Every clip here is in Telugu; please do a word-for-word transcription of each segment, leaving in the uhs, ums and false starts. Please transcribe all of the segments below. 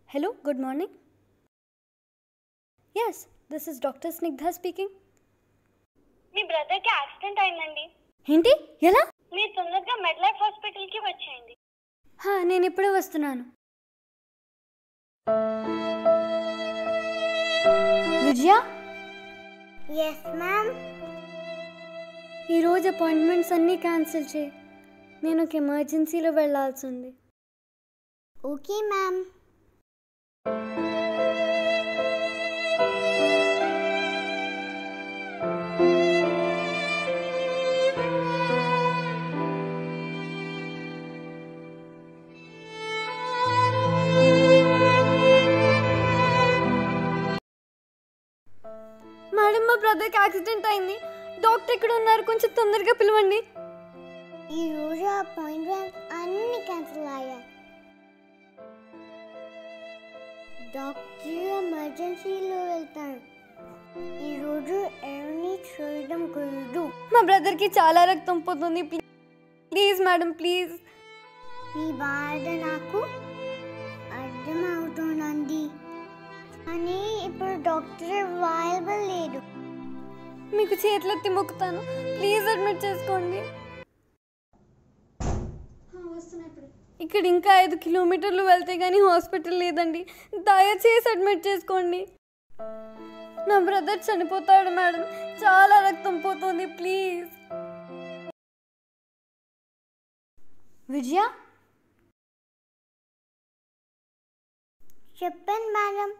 Hello, good morning. Yes, this is Doctor Snigdha speaking. మీ బ్రదర్ కి యాక్సిడెంట్ అయిందండి. ఏంటి? ఎలా? మీరు తొందరగా మెడ్లైఫ్ హాస్పిటల్ కి వచ్చేయండి. హా, నేను ఇప్పుడే వస్తున్నాను. విజయ? yes ma'am. ఈరోజు అపాయింట్మెంట్స్ అన్నీ క్యాన్సిల్ చేయి. నేను ఒక ఎమర్జెన్సీలో వెళ్ళాల్సి ఉంది. Okay ma'am. మేడం, మా బ్రదర్కి యాక్సిడెంట్ అయింది. డాక్టర్ ఎక్కడ ఉన్నారు? కొంచెం తొందరగా పిలవండి. ఈ రోజు అపాయింట్మెంట్స్ అన్ని క్యాన్సిల్ అయ్యాయి. డాక్టర్ ఎమర్జెన్సీలో వెళ్తారు. ఈరోజు ఎవరిని చూడడం కుదరదు. మా బ్రదర్కి చాలా రక్తం పోతుంది. Please madam, please. మీ బాధ నాకు అర్థమవుతుందండి, కానీ ఇప్పుడు డాక్టర్ అవైలబుల్ లేదు. మీకు చేతులెత్తి మొక్కుతాను, ప్లీజ్ అడ్మిట్ చేసుకోండి. ఇక్కడ ఇంకా ఐదు కిలోమీటర్లు వెళ్తే కానీ హాస్పిటల్ లేదండి. దయచేసి అడ్మిట్ చేసుకోండి. నా బ్రదర్ చనిపోతాడు మేడం, చాలా రక్తం పోతుంది, ప్లీజ్. విజయ? చెప్పండి మేడం.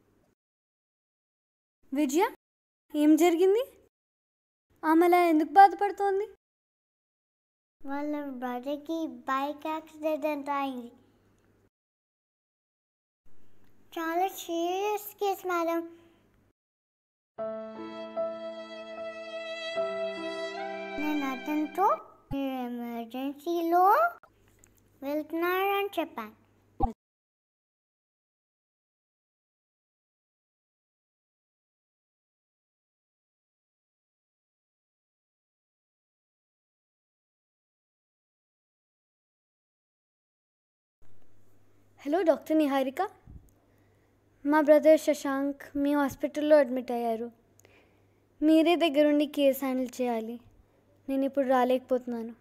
విజయ, ఏం జరిగింది? ఆమె అలా ఎందుకు బాధపడుతోంది? వాళ్ళ బ్రదర్కి బైక్ యాక్సిడెంట్ అయింది. చాలా సీరియస్ కేస్ మేడం. నేను అతనితో మీరు ఎమర్జెన్సీలో వెళ్తున్నారని చెప్పాను. Hello, doctor Niharika. మా బ్రదర్ శశాంక్ మీ హాస్పిటల్లో అడ్మిట్ అయ్యారు. మీరే దగ్గరుండి కేసు హ్యాండిల్ చేయాలి. నేను ఇప్పుడు రాలేకపోతున్నాను.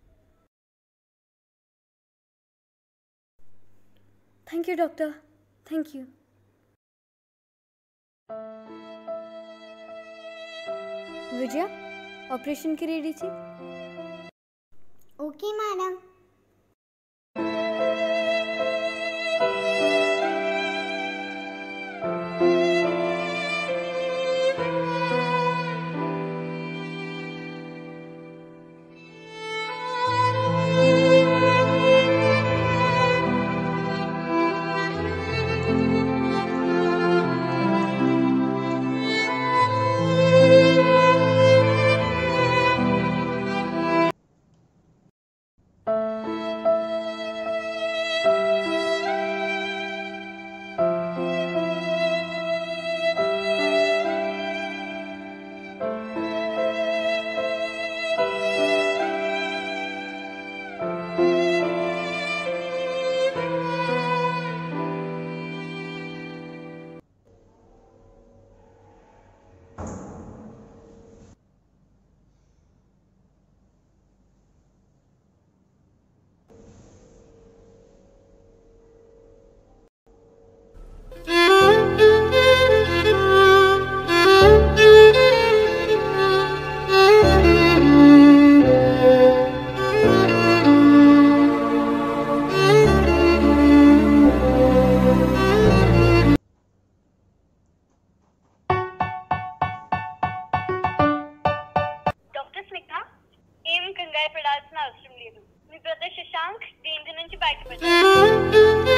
Thank you doctor, thank you. Vijaya, ఆపరేషన్కి రెడీ చెయ్యి. Okay madam. ఏం కంగారు పడాల్సిన అవసరం లేదు. మీ బ్రదర్ శశాంక్ దేని నుంచి బయటపడ్డారు.